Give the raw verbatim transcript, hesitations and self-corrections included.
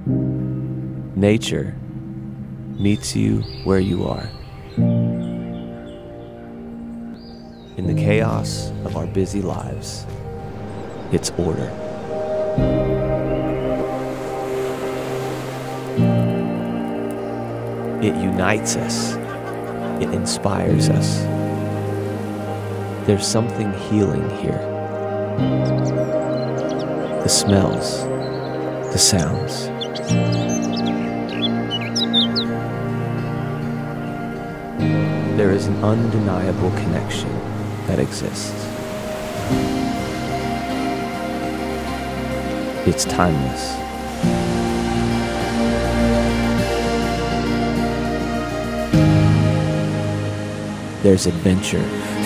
Nature meets you where you are. In the chaos of our busy lives, it's order. It unites us. It inspires us. There's something healing here. The smells, the sounds. There is an undeniable connection that exists. It's timeless. There's adventure